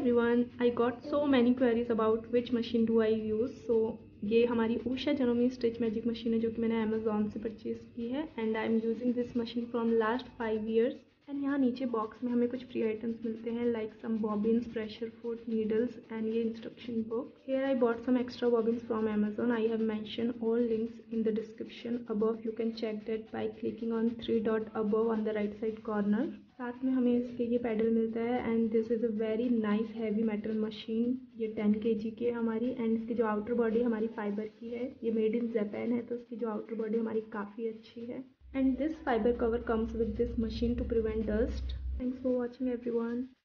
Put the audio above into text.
everyone, I got so many queries about which machine do I use. So ये हमारी Usha Janome stitch magic machine है जो कि मैंने अमेजोन से परचेज की है and I am using this machine from last 5 years. And यहाँ नीचे बॉक्स में हमें कुछ फ्री आइटम्स मिलते हैं like some bobbins, pressure foot, needles and ये instruction book. Here I bought some extra bobbins from Amazon. I have mentioned all links in the description above. You can check that by clicking on 3 dot above on the right side corner. साथ में हमें इसके ये pedal मिलता है and this is a very nice heavy metal machine. ये 10 kg की है हमारी एंड इसकी जो आउटर बॉडी हमारी फाइबर की है. ये मेड इन जापान है तो इसकी जो आउटर बॉडी हमारी काफ़ी अच्छी है. And this fibre cover comes with this machine to prevent dust. Thanks for watching everyone.